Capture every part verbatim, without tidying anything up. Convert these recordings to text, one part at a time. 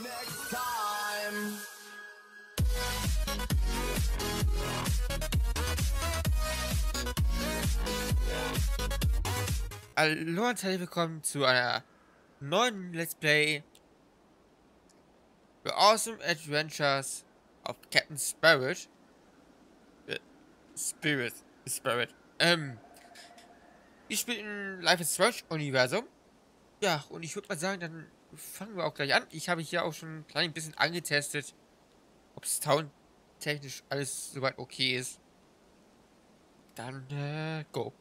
next time. Hallo und herzlich willkommen zu einer neuen Let's Play The Awesome Adventures of Captain Spirit. Äh, Spirit. Spirit. Ähm, ich bin im Life is Strange Universum. Ja, und ich würde mal sagen, dann fangen wir auch gleich an. Ich habe hier auch schon ein klein bisschen angetestet, ob es soundtechnisch alles soweit okay ist. Dann, äh, go.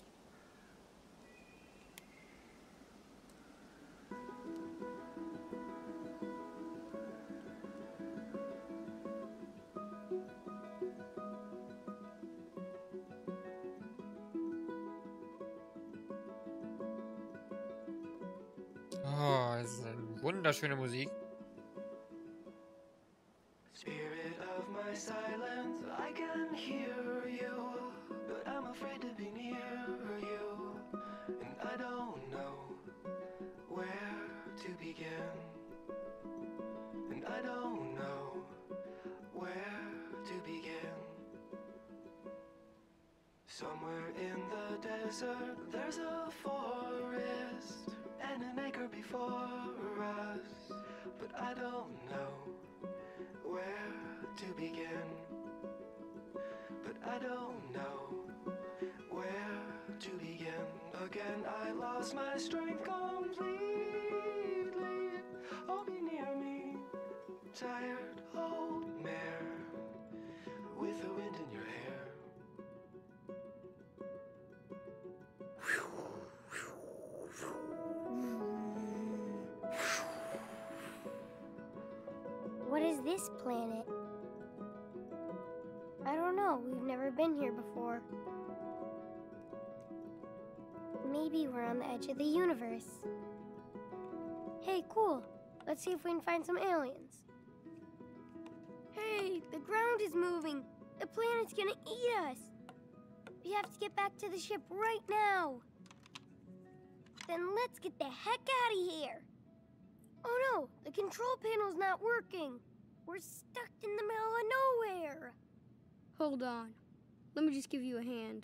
Oh, das ist eine wunderschöne Musik. Spirit of my silence, I can hear you, but I'm afraid to be near you, and I don't know where to begin, and I don't know where to begin. Somewhere in the desert, there's a forest, and an acre before us, but I don't know where to begin, but I don't know where to begin. Again, I lost my strength completely. Oh, be near me, tired old mare with the wind in your hair. What is this planet? I don't know. We've never been here before. Maybe we're on the edge of the universe. Hey, cool. Let's see if we can find some aliens. Hey, the ground is moving. The planet's gonna eat us. We have to get back to the ship right now. Then let's get the heck out of here. Oh no, the control panel's not working. We're stuck in the middle of nowhere. Hold on. Let me just give you a hand.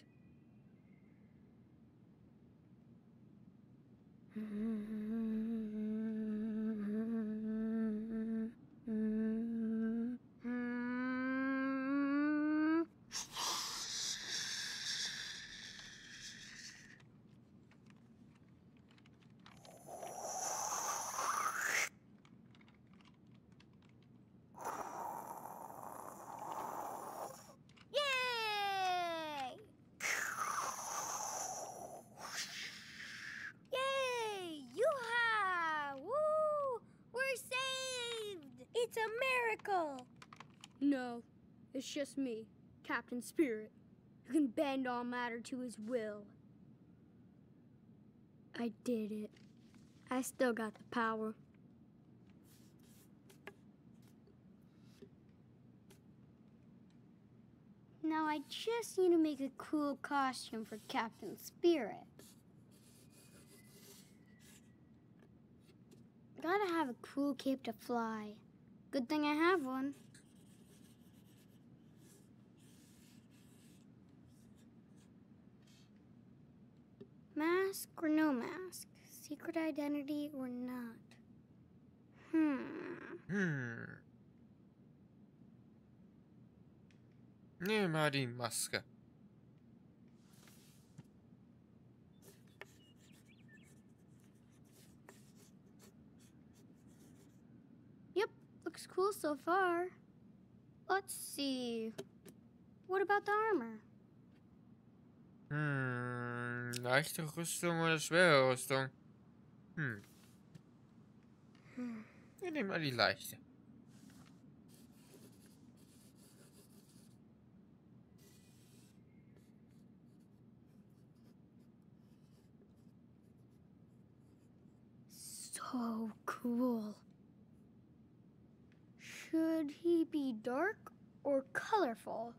Yay! Yay! Yoo-ha! Woo! We're saved! It's a miracle! No, it's just me, Captain Spirit, who can bend all matter to his will. I did it. I still got the power. Now I just need to make a cool costume for Captain Spirit. Gotta have a cool cape to fly. Good thing I have one. Mask or no mask? Secret identity or not? Hmm. Hm. Nehmen wir mal die Maske. Yep, looks cool so far. Let's see. What about the armor? Hm, leichte Rüstung oder schwere Rüstung? Hm. Wir nehmen mal die leichte. So cool. Should he be dark or colorful?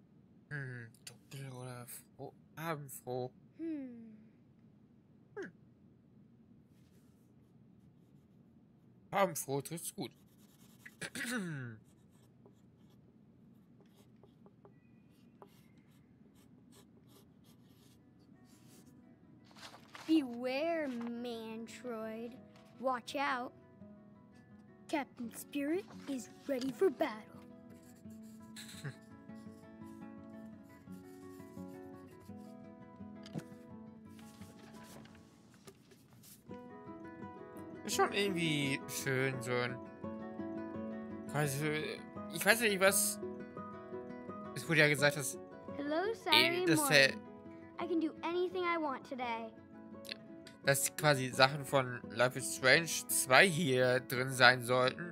Hm, dunkel oder froh, abendfroh. Hmm. Hm, Farbenfroh trifft's gut. Beware, Mantroid. Watch out. Captain Spirit is ready for battle. Ist schon irgendwie schön, so ein. Also, ich weiß nicht, was. Es wurde ja gesagt, dass. Hello, eh, Saturday dass, äh, morning. I can do anything I want today. dass quasi Sachen von Life is Strange zwei hier drin sein sollten.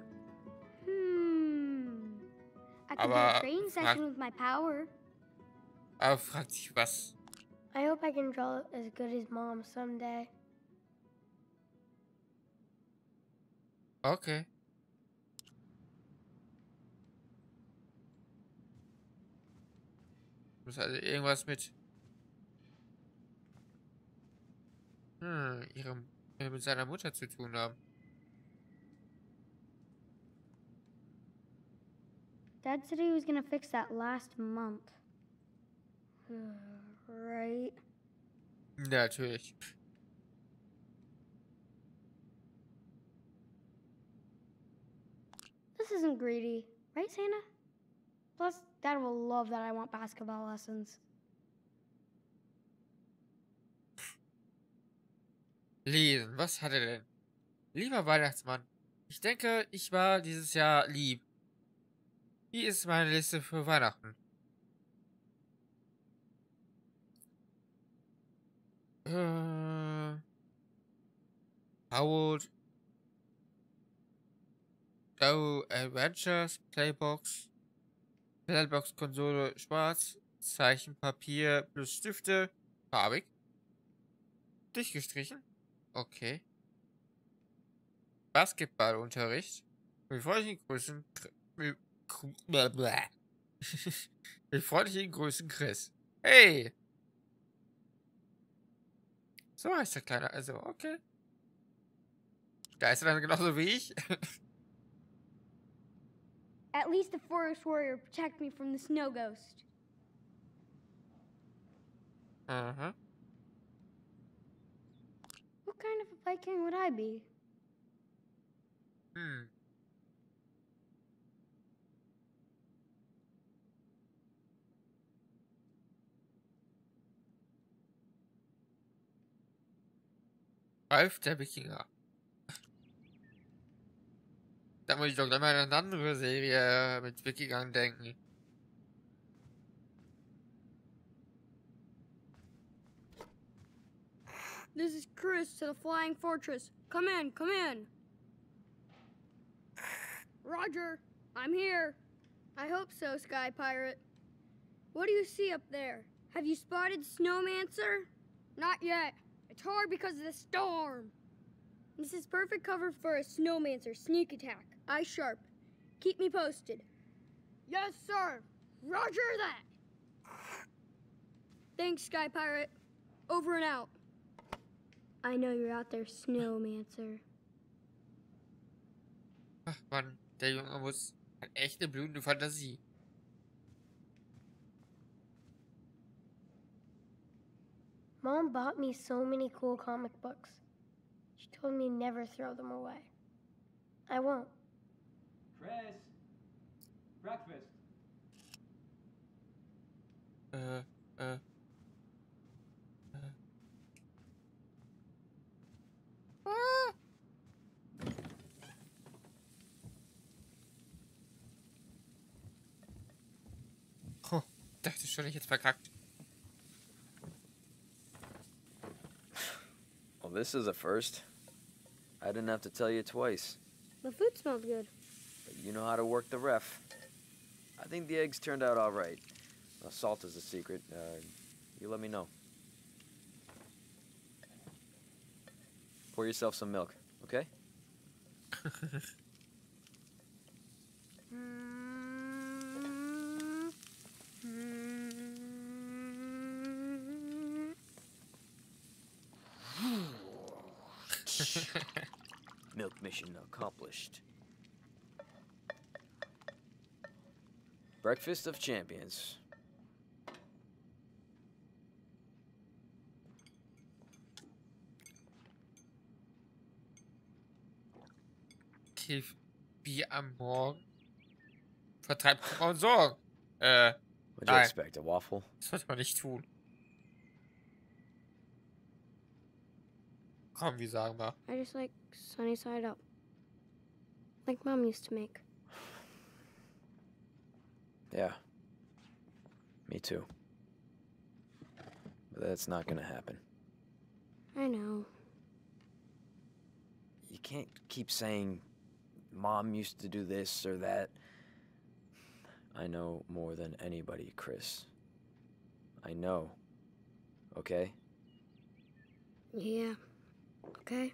Hmm. I could do Aber a training frag- session with my power. Aber fragt sich was. I hope I can draw as good as Mom someday. Okay. Muss also irgendwas mit. Hm, ihrem. äh, mit seiner Mutter zu tun haben. Dad said he was gonna fix that last month. Right? Natürlich. This isn't greedy, right, Santa? Plus, Dad will love that I want basketball lessons. Lesen, was hat er denn? Lieber Weihnachtsmann, ich denke, ich war dieses Jahr lieb. Wie ist meine Liste für Weihnachten? Äh. Howard. Oh, Adventures, Playbox. Playbox-Konsole schwarz. Zeichenpapier plus Stifte. Farbig. Durchgestrichen. Okay. Basketballunterricht. Mit freundlichen Grüßen. Kr- mit Kr- blablabla. Mit freundlichen Grüßen, Chris. Hey! So heißt der Kleine. Also, okay. Da ist er dann genauso wie ich. At least the forest warrior protect me from the snow ghost. Aha. What kind of a Viking would I be? Hm. Ralf der Wikinger. Da muss ich doch gleich mal an eine andere Serie mit Wikingern denken. This is Chris to the Flying Fortress. Come in, come in. Roger, I'm here. I hope so, Sky Pirate. What do you see up there? Have you spotted Snowmancer? Not yet. It's hard because of the storm. This is perfect cover for a Snowmancer sneak attack. Eye sharp. Keep me posted. Yes, sir. Roger that. Thanks, Sky Pirate. Over and out. I know you're out there, Snowmancer. Ach Mann, der Junge muss. Hat echt eine blühende Fantasie. Mom bought me so many cool comic books. She told me never throw them away. I won't. Chris, breakfast. Äh, äh. Oh, dachte schon, ich hätte verkackt. Well, this is a first. I didn't have to tell you twice. The food smelled good. But you know how to work the ref. I think the eggs turned out all right. Well, salt is the secret. Uh, you let me know. Pour yourself some milk, okay? Milk mission accomplished. Breakfast of Champions. Hilf Bier am Morgen. Vertreibt Kummer und Sorgen. Äh, What'd you Nein. expect, a waffle? das sollte man nicht tun. Komm, wie sagen wir. I just like sunny side up. Like Mom used to make. Yeah. Me too. But that's not gonna happen. I know. You can't keep saying, Mom used to do this or that. I know more than anybody, Chris. I know. Okay? Yeah. Okay.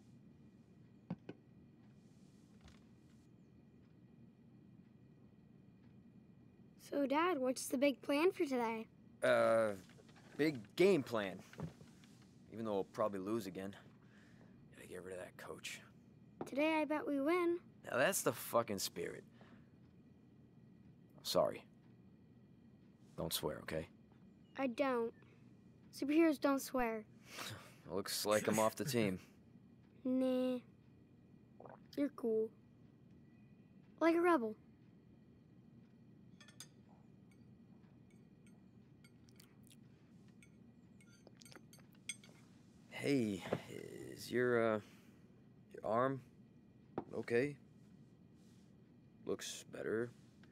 So, Dad, what's the big plan for today? Uh, big game plan. Even though we'll probably lose again. Gotta get rid of that coach. Today, I bet we win. Now that's the fucking spirit. Sorry. Don't swear, okay? I don't. Superheroes don't swear. Looks like I'm off the team. Nah. You're cool. Like a rebel. Hey, is your, uh, your arm okay? Looks better.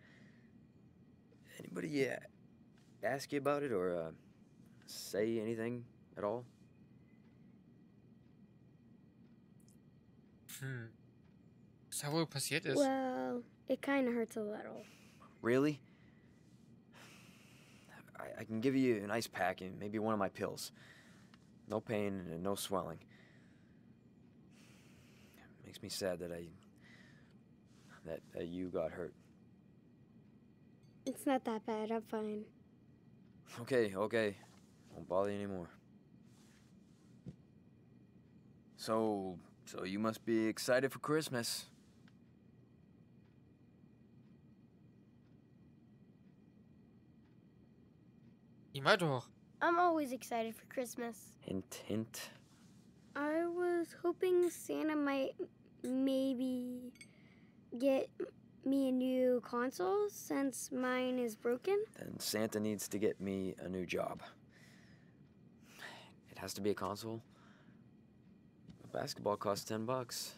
Anybody uh, ask you about it or uh, say anything at all? Hm. Was da wohl passiert ist? Well, it kind of hurts a little. Really? I, I can give you an ice pack and maybe one of my pills. No pain and no swelling. Makes me sad that I... that, that you got hurt. It's not that bad. I'm fine. Okay, okay. Won't bother you anymore. So, so you must be excited for Christmas. Immer doch. I'm always excited for Christmas. Hint, hint. I was hoping Santa might maybe get me a new console since mine is broken. Then Santa needs to get me a new job. It has to be a console. A basketball costs ten bucks.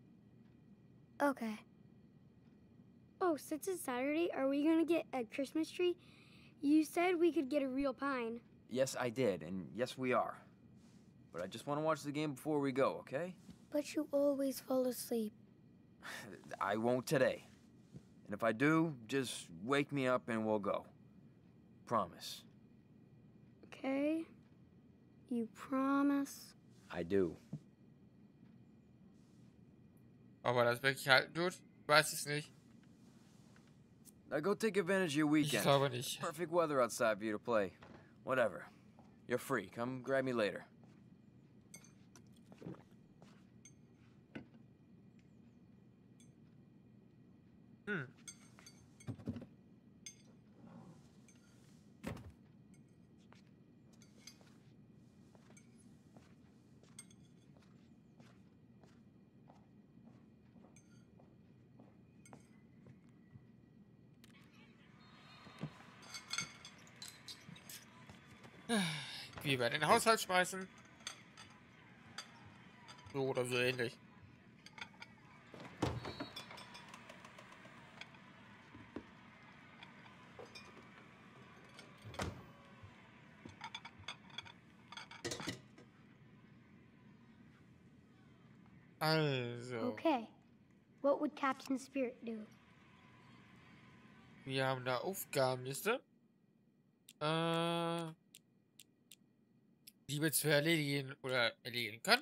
Okay. Oh, since it's Saturday, are we gonna get a Christmas tree? You said we could get a real pine. Yes, I did, and yes, we are. But I just want to watch the game before we go, okay? But you always fall asleep. I won't today. And if I do, just wake me up and we'll go. Promise. Okay. You promise? I do. Aber das wirklich halten tut, weiß ich nicht. Now go take advantage of your Ich weekend. glaube nicht. Perfect weather outside for you to play. Whatever. You're free. Come grab me later. Hm. Wie bei den Haushalt schmeißen. So oder so ähnlich. Also, Okay. What would Captain Spirit do? wir haben da Aufgabenliste. Äh, die wir zu erledigen oder erledigen können.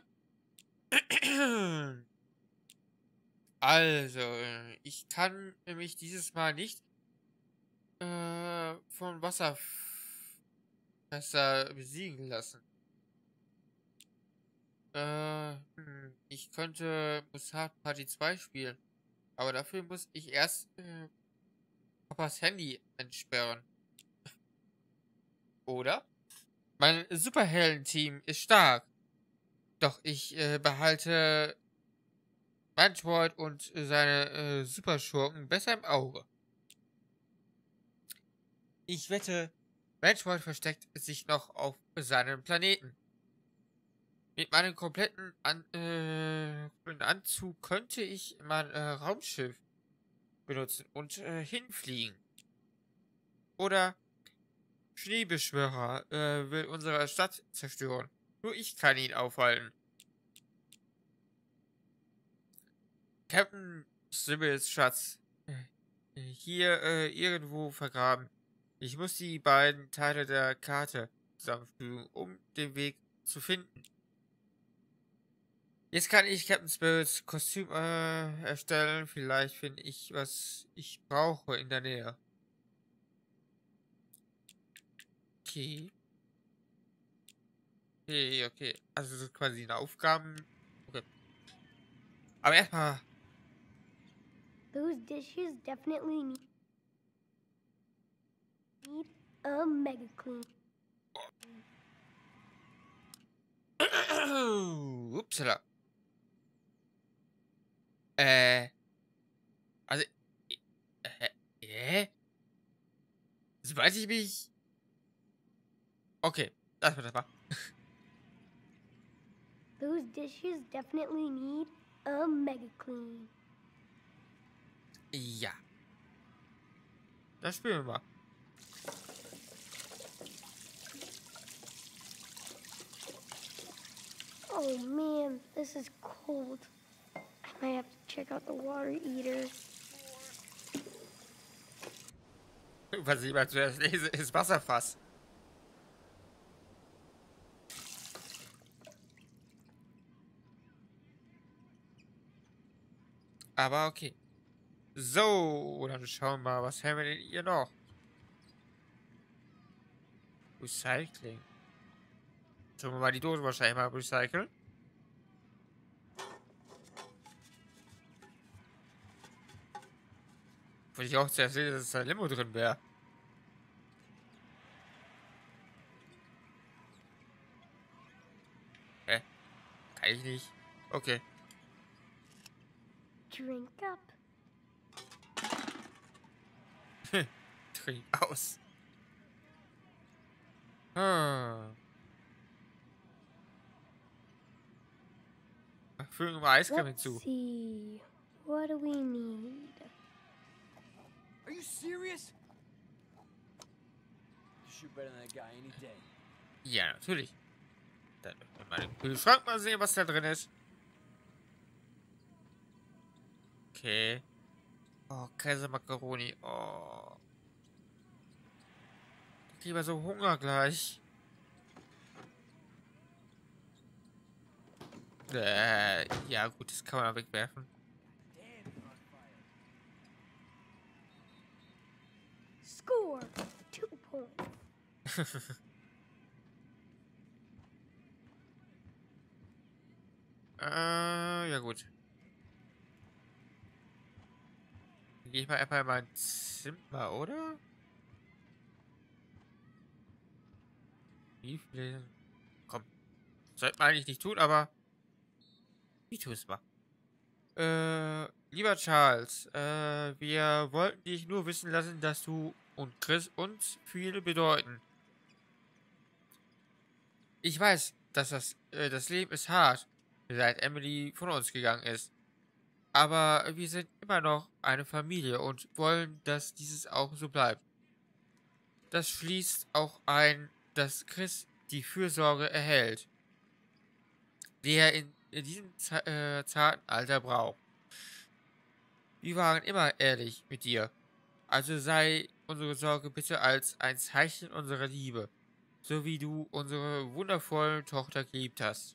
Also, äh, ich kann mich dieses Mal nicht äh, vom Wasserfresser besiegen lassen. Äh, hm. ich könnte Musard Party zwei spielen. Aber dafür muss ich erst äh, Papas Handy entsperren. Oder? Mein Superhelden-Team ist stark. Doch ich äh, behalte Mantroid und seine äh, Superschurken besser im Auge. Ich wette, Mantroid versteckt sich noch auf seinem Planeten. Mit meinem kompletten An äh, Anzug könnte ich mein äh, Raumschiff benutzen und äh, hinfliegen. Oder Schneebeschwörer äh, will unsere Stadt zerstören. Nur ich kann ihn aufhalten. Captain Sibyls Schatz. Äh, hier äh, irgendwo vergraben. Ich muss die beiden Teile der Karte zusammenfügen, um den Weg zu finden. Jetzt kann ich Captain Spirits Kostüm äh, erstellen. Vielleicht finde ich, was ich brauche in der Nähe. Okay. Okay, okay. Also das ist quasi eine Aufgaben. Okay. Aber erstmal. Those dishes definitely need need a mega clean. Upsala. Äh. Also. Äh. Äh? Sobald ich mich. Okay, das wird das mal. Those dishes definitely need a mega clean. Ja. Das spielen wir mal. Oh man, this is cold. I might have to check out the water eater. Was ich mal zuerst lese, ist Wasserfass. Aber okay. So, dann schauen wir mal, was haben wir denn hier noch? Recycling. Sollen wir mal die Dose wahrscheinlich mal recyceln? Würde ich auch zuerst sehen, dass da Limo drin wäre. Hä? Kann ich nicht. Okay. Drink up. Trink aus. Hm. Fügen wir mal Eiscreme Let's hinzu. see. What do we need? Are you serious? You shoot better than that guy any day. Ja, natürlich. Dann mal den Kühlschrank mal sehen, was da drin ist. Okay. Oh, Käsemakaroni. Oh. Ich kriege so Hunger gleich. Äh, ja gut, das kann man wegwerfen. Score. Two points. äh, ja gut. Dann gehe ich mal einfach in mein Zimmer, oder? Wie viel? Komm. Sollte man eigentlich nicht tun, aber ich tue es mal. Äh, lieber Charles, äh, wir wollten dich nur wissen lassen, dass du und Chris uns viel bedeuten. Ich weiß, dass das, äh, das Leben ist hart, seit Emily von uns gegangen ist. Aber wir sind immer noch eine Familie und wollen, dass dieses auch so bleibt. Das schließt auch ein, dass Chris die Fürsorge erhält, die er in, in diesem äh, zarten Alter braucht. Wir waren immer ehrlich mit dir, also sei unsere Sorge bitte als ein Zeichen unserer Liebe, so wie du unsere wundervolle Tochter geliebt hast.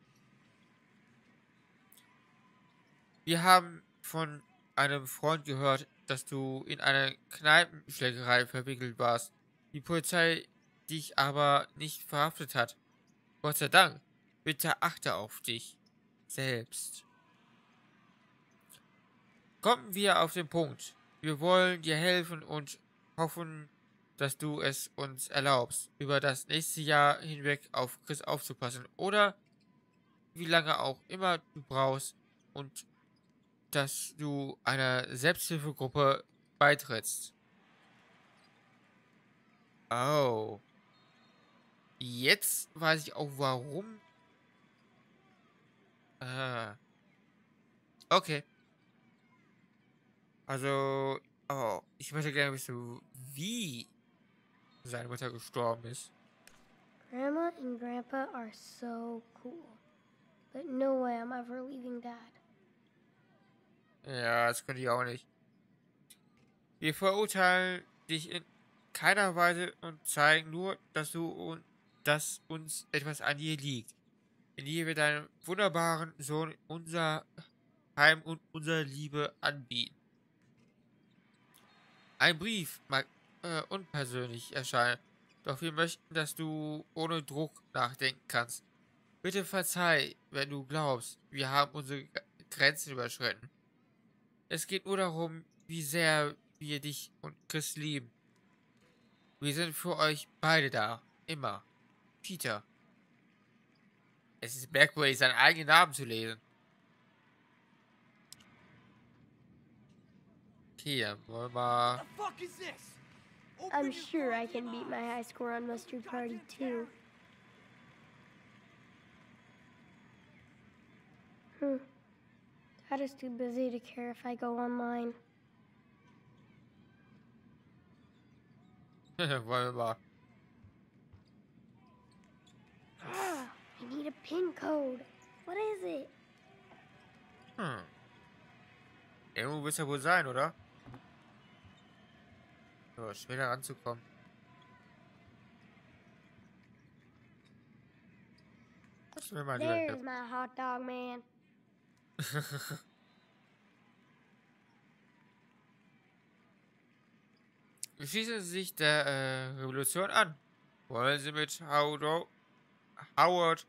Wir haben von einem Freund gehört, dass du in einer Kneipenschlägerei verwickelt warst, die Polizei dich aber nicht verhaftet hat. Gott sei Dank, bitte achte auf dich. selbst. Kommen wir auf den Punkt. Wir wollen dir helfen und hoffen, dass du es uns erlaubst, über das nächste Jahr hinweg auf Chris aufzupassen oder wie lange auch immer du brauchst und dass du einer Selbsthilfegruppe beitrittst. Oh. Jetzt weiß ich auch warum. Ah. Okay. Also, oh, ich möchte gerne wissen, wie seine Mutter gestorben ist. Grandma and Grandpa are so cool. But no way I'm ever leaving Dad. Ja, das könnte ich auch nicht. Wir verurteilen dich in keiner Weise und zeigen nur, dass du und dass uns etwas an dir liegt. Indem wir deinen wunderbaren Sohn unser Heim und unsere Liebe anbieten. Ein Brief mag äh, unpersönlich erscheinen, doch wir möchten, dass du ohne Druck nachdenken kannst. Bitte verzeih, wenn du glaubst, wir haben unsere Grenzen überschritten. Es geht nur darum, wie sehr wir dich und Chris lieben. Wir sind für euch beide da. Immer. Peter. Es ist merkwürdig, seinen eigenen Namen zu lesen. Okay, dann wollen wir mal... The fuck is this? Open I'm your sure I fucking can beat my eyes. high score on Mustard Party too. Hmm. Dad is too busy to care if I go online. wollen wir mal... Ah, I need a pin code. What is it? Hm. Irgendwo wird es ja wohl sein, oder? So, schwer ranzukommen. Das will mal lieber There's hier. my hot dog man. Schließen Sie sich der äh, Revolution an. Wollen Sie mit Howard, Howard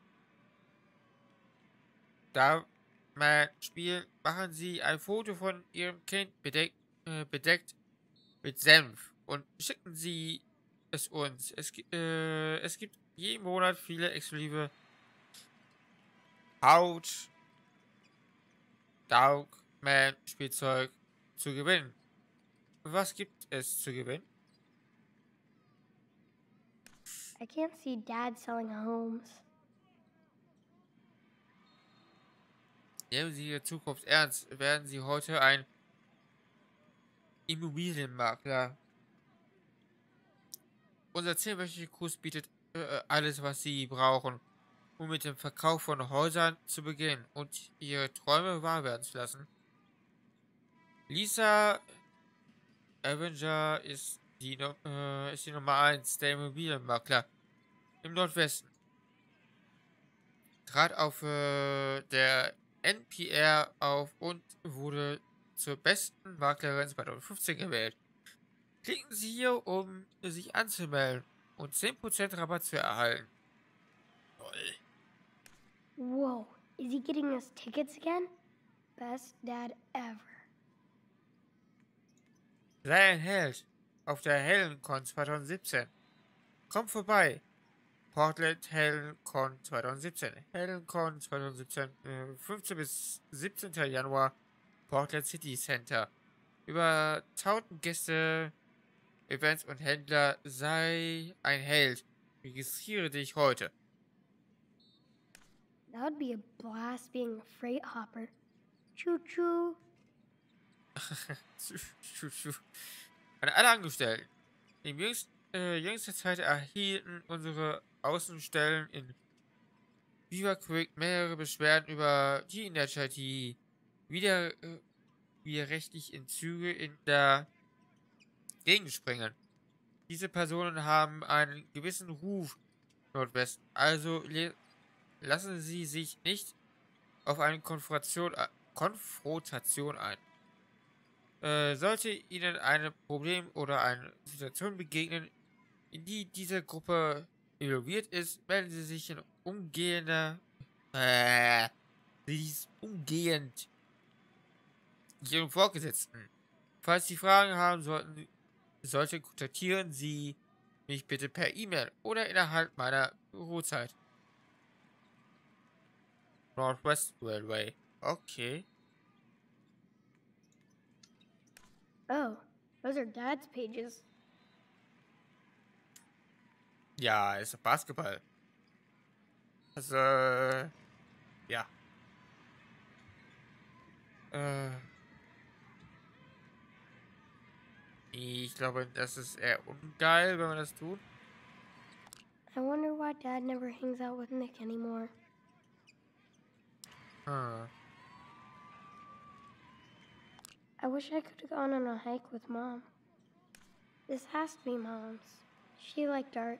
da mal spielen? Machen Sie ein Foto von Ihrem Kind bedeckt, äh, bedeckt mit Senf und schicken Sie es uns. Es, gi- äh, es gibt jeden Monat viele exklusive Haut, Dogman Spielzeug zu gewinnen. Was gibt es zu gewinnen? I can't see Dad selling homes. Nehmen Sie Ihre Zukunft ernst. Werden Sie heute ein Immobilienmakler. Unser zehnwöchiger Kurs bietet äh, alles, was Sie brauchen, um mit dem Verkauf von Häusern zu beginnen und Ihre Träume wahr werden zu lassen. Lisa Avenger ist die, Nu- äh, ist die Nummer eins der Immobilienmakler im Nordwesten. Trat auf äh, der N P R auf und wurde zur besten Maklerin zweitausendfünfzehn gewählt. Klicken Sie hier, um sich anzumelden und zehn Prozent Rabatt zu erhalten. Toll. Whoa, is he getting us tickets again? Best dad ever. Sei ein Held auf der HellenCon zweitausendsiebzehn. Komm vorbei. Portland HellenCon zweitausendsiebzehn. HellenCon zweitausendsiebzehn, äh, fünfzehnten bis siebzehnten Januar, Portland City Center. Über tausend Gäste, Events und Händler. Sei ein Held. Registriere dich heute. That would be a blast being a freight hopper. Choo choo. An alle Angestellten. In jüngst, äh, jüngster Zeit erhielten unsere Außenstellen in Beaver Creek mehrere Beschwerden über Teenager, die wieder, äh, widerrechtlich in Züge in der Gegend springen. Diese Personen haben einen gewissen Ruf Nordwesten, also le- lassen Sie sich nicht auf eine Konfrontation, äh, Konfrontation ein. Äh, sollte Ihnen ein Problem oder eine Situation begegnen, in die diese Gruppe involviert ist, melden Sie sich in umgehender, äh, Dies umgehend. Ihren Vorgesetzten. Falls Sie Fragen haben sollten, sollte, kontaktieren Sie mich bitte per E-Mail oder innerhalb meiner Bürozeit. Northwest Railway. Okay. Oh, those are Dad's pages. Ja, ist Basketball. Also, ja. Äh, ich glaube, das ist eher ungeil, wenn man das tut. I wonder why Dad never hangs out with Nick anymore. Hm. I wish I could have gone on a hike with Mom. This has to be Mom's. She liked art.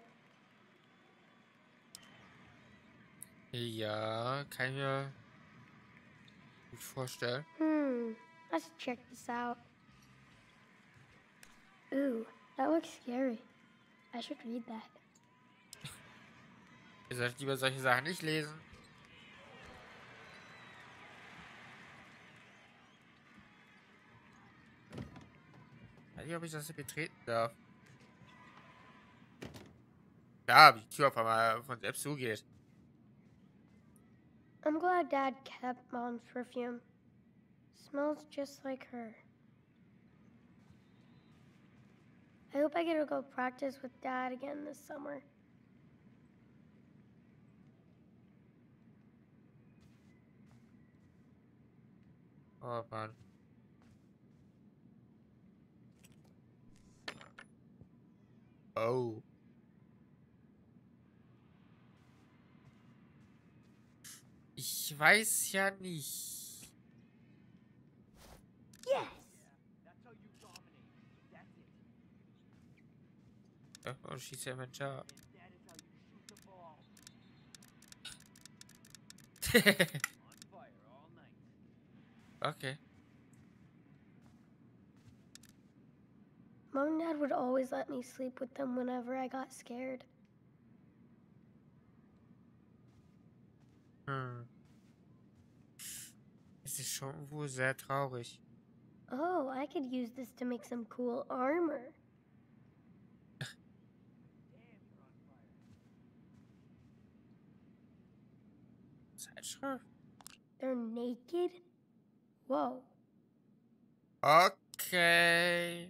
Ja, kann ich mir gut vorstellen. Hmm, let's check this out. Ooh, that looks scary. I should read that. Ihr solltet lieber solche Sachen nicht lesen. Ich weiß nicht, ob ich das hier betreten darf. Ja, wie die Tür auf einmal von selbst zugeht. I'm glad Dad kept Mom's perfume. Smells just like her. I hope I get to go practice with Dad again this summer. Oh Mann. Oh. Ich weiß ja nicht. Yes! That's how you dominate. That's it. Ja, und schießt ja mein Job. And that is how you shoot the ball. On fire all night. Okay. Mom and Dad would always let me sleep with them whenever I got scared. Hm. Es ist schon wohl sehr traurig. Oh, I could use this to make some cool armor. Zeitschrift? They're naked? Whoa. Okay.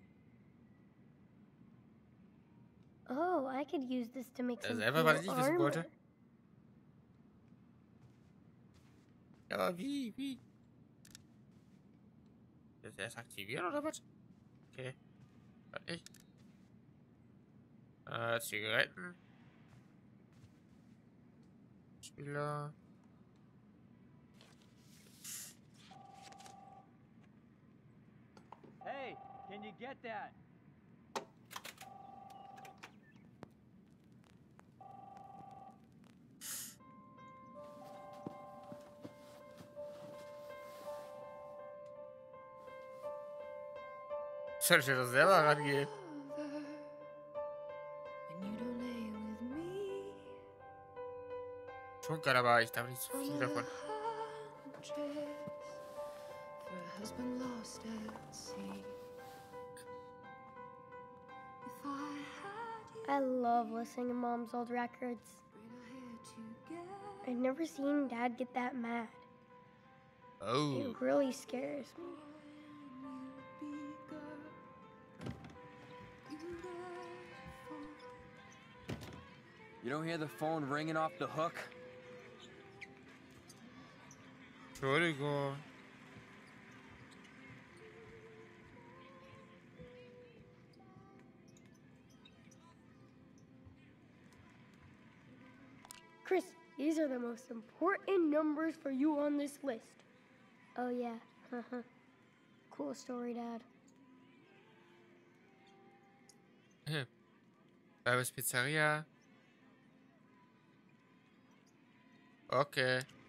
Oh, I could use this to make Das some ist einfach, cool was ich wissen armor. wollte. Ja, aber wie, wie? Das erst aktivieren oder was? Okay. Warte ich. Äh, Zigaretten. Spieler. Hey, can you get that? Soll ich doch selber rangehen? Schon geil, aber ich darf nicht zu viel davon. I love listening to Mom's old records. I've never seen Dad get that mad. Oh. It really scares me. You don't hear the phone ringing off the hook? Entschuldigung. Chris, these are the most important numbers for you on this list. Oh, yeah. Cool story, Dad. Barbers Pizzeria. Okay.